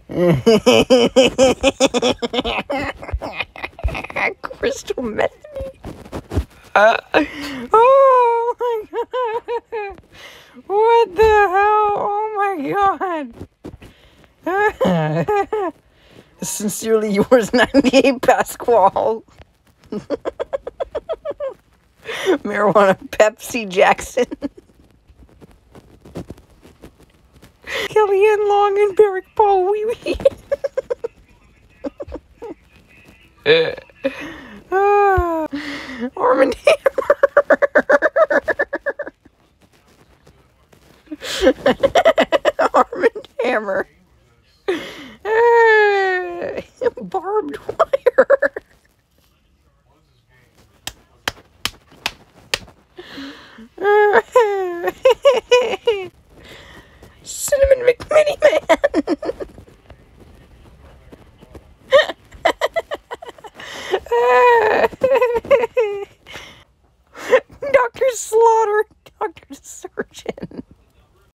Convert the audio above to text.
Crystal method. Oh my god. What the hell? Oh my god. Sincerely yours, 98 Pasquale. Marijuana Pepsi Jackson. Kellyanne Long and Barrick Paul Wee Wee. Arm and Hammer. Arm and Hammer. Barbed wire. Cinnamon McMini Man.